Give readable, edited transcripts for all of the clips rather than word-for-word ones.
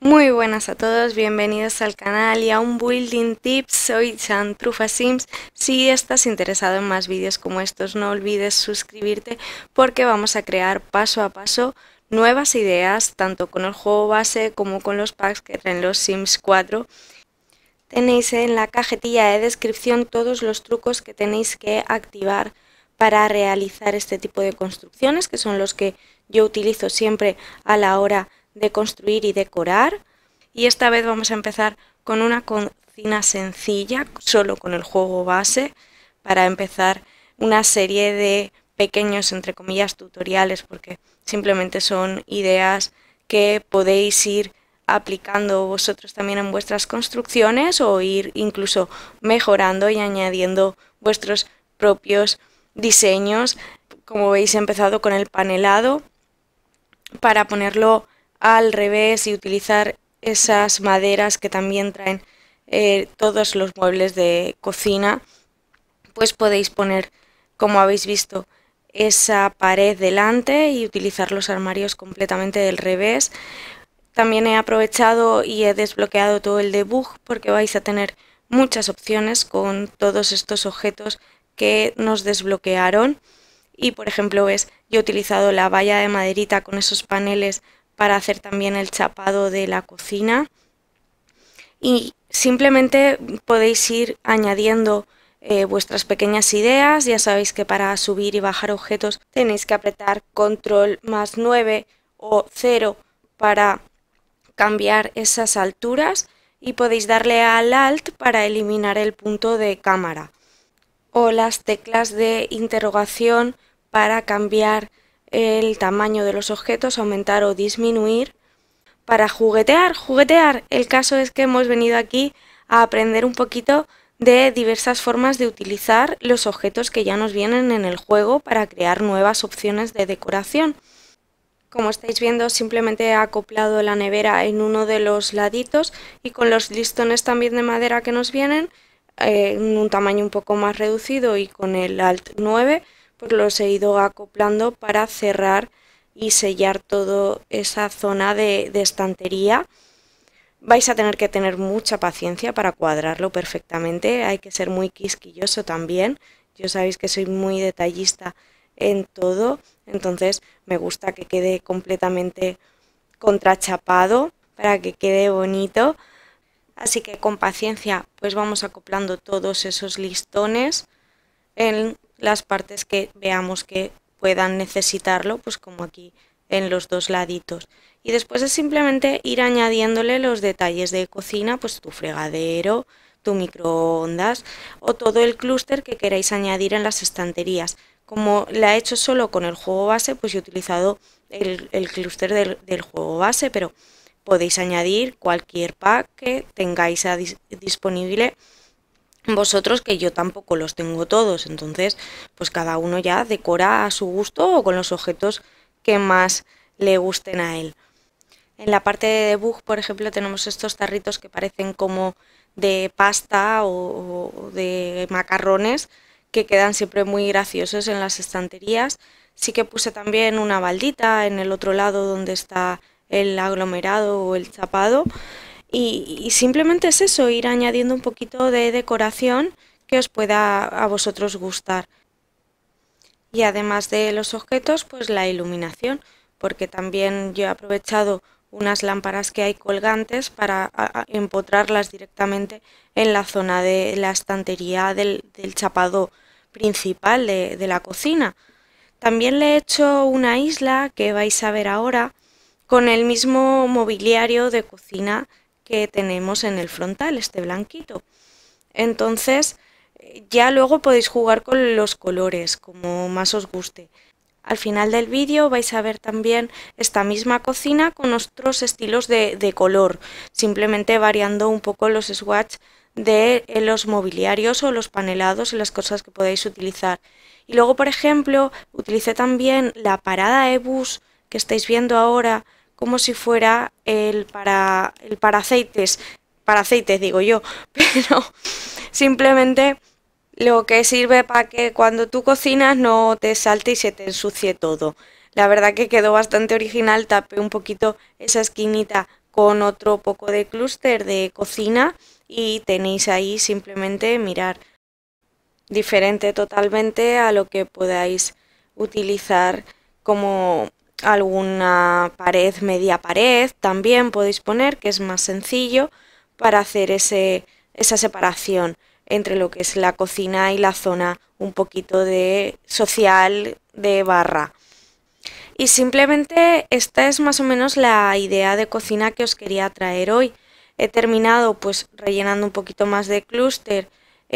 Muy buenas a todos, bienvenidos al canal y a un Building Tips. Soy Santrufa Sims. Si estás interesado en más vídeos como estos, no olvides suscribirte porque vamos a crear paso a paso nuevas ideas, tanto con el juego base como con los packs que traen los Sims 4. Tenéis en la cajetilla de descripción todos los trucos que tenéis que activar para realizar este tipo de construcciones, que son los que yo utilizo siempre a la hora de construir y decorar. Y esta vez vamos a empezar con una cocina sencilla, solo con el juego base, para empezar una serie de pequeños, entre comillas, tutoriales, porque simplemente son ideas que podéis ir aplicando vosotros también en vuestras construcciones o ir incluso mejorando y añadiendo vuestros propios diseños. Como veis, he empezado con el panelado para ponerlo al revés y utilizar esas maderas que también traen todos los muebles de cocina. Pues podéis poner, como habéis visto, esa pared delante y utilizar los armarios completamente del revés. También he aprovechado y he desbloqueado todo el debug porque vais a tener muchas opciones con todos estos objetos que nos desbloquearon. Y por ejemplo, ves, yo he utilizado la valla de maderita con esos paneles para hacer también el chapado de la cocina. Y simplemente podéis ir añadiendo vuestras pequeñas ideas. Ya sabéis que para subir y bajar objetos tenéis que apretar control más 9 o 0 para cambiar esas alturas, y podéis darle al Alt para eliminar el punto de cámara, o las teclas de interrogación para cambiar el tamaño de los objetos, aumentar o disminuir. Para juguetear. El caso es que hemos venido aquí a aprender un poquito de diversas formas de utilizar los objetos que ya nos vienen en el juego para crear nuevas opciones de decoración. Como estáis viendo, simplemente he acoplado la nevera en uno de los laditos, y con los listones también de madera que nos vienen en un tamaño un poco más reducido y con el Alt 9, pues los he ido acoplando para cerrar y sellar toda esa zona de estantería. Vais a tener que tener mucha paciencia para cuadrarlo perfectamente, hay que ser muy quisquilloso también. Yo sabéis que soy muy detallista en todo, entonces me gusta que quede completamente contrachapado para que quede bonito. Así que con paciencia pues vamos acoplando todos esos listones en las partes que veamos que puedan necesitarlo, pues como aquí en los dos laditos. Y después es simplemente ir añadiéndole los detalles de cocina, pues tu fregadero, tu microondas o todo el clúster que queráis añadir en las estanterías. Como la he hecho solo con el juego base, pues he utilizado el clúster del juego base, pero podéis añadir cualquier pack que tengáis disponible vosotros, que yo tampoco los tengo todos, entonces pues cada uno ya decora a su gusto o con los objetos que más le gusten a él. En la parte de debug, por ejemplo, tenemos estos tarritos que parecen como de pasta o de macarrones, que quedan siempre muy graciosos en las estanterías. Sí que puse también una baldita en el otro lado donde está el aglomerado o el chapado. Y simplemente es eso, ir añadiendo un poquito de decoración que os pueda a vosotros gustar. Y además de los objetos, pues la iluminación, porque también yo he aprovechado unas lámparas que hay colgantes para empotrarlas directamente en la zona de la estantería del chapado principal de la cocina. También le he hecho una isla que vais a ver ahora con el mismo mobiliario de cocina que tenemos en el frontal, este blanquito. Entonces ya luego podéis jugar con los colores como más os guste. Al final del vídeo vais a ver también esta misma cocina con otros estilos de color, simplemente variando un poco los swatch de los mobiliarios o los panelados y las cosas que podéis utilizar. Y luego, por ejemplo, utilicé también la parada de bus que estáis viendo ahora, como si fuera el para aceites digo yo, pero simplemente lo que sirve para que cuando tú cocinas no te salte y se te ensucie todo. La verdad que quedó bastante original, tapé un poquito esa esquinita con otro poco de clúster de cocina y tenéis ahí simplemente mirar, diferente totalmente a lo que podáis utilizar como alguna pared, media pared, también podéis poner, que es más sencillo para hacer esa separación entre lo que es la cocina y la zona un poquito de social de barra. Y simplemente esta es más o menos la idea de cocina que os quería traer hoy. He terminado pues rellenando un poquito más de clúster,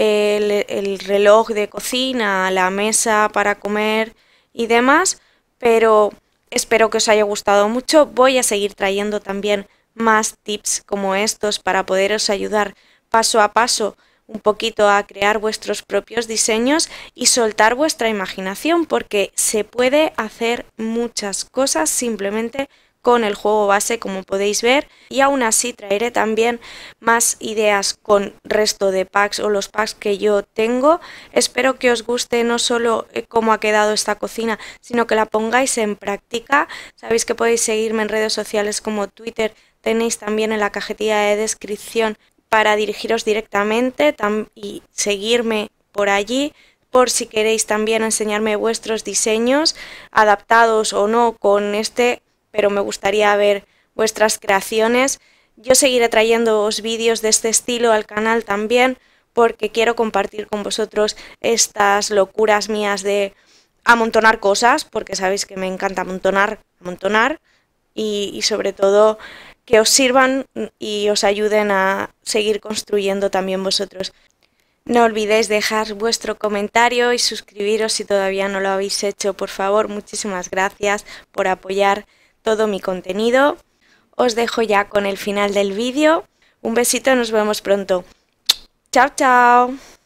el reloj de cocina, la mesa para comer y demás, pero espero que os haya gustado mucho. Voy a seguir trayendo también más tips como estos para poderos ayudar paso a paso un poquito a crear vuestros propios diseños y soltar vuestra imaginación, porque se puede hacer muchas cosas simplemente con el juego base, como podéis ver, y aún así traeré también más ideas con resto de packs o los packs que yo tengo. Espero que os guste no solo cómo ha quedado esta cocina, sino que la pongáis en práctica. Sabéis que podéis seguirme en redes sociales como Twitter, tenéis también en la cajetilla de descripción para dirigiros directamente y seguirme por allí, por si queréis también enseñarme vuestros diseños, adaptados o no con este, pero me gustaría ver vuestras creaciones. Yo seguiré trayéndoos vídeos de este estilo al canal también, porque quiero compartir con vosotros estas locuras mías de amontonar cosas, porque sabéis que me encanta amontonar y sobre todo que os sirvan y os ayuden a seguir construyendo también vosotros. No olvidéis dejar vuestro comentario y suscribiros si todavía no lo habéis hecho, por favor. Muchísimas gracias por apoyar todo mi contenido. Os dejo ya con el final del vídeo. Un besito, nos vemos pronto. Chao, chao.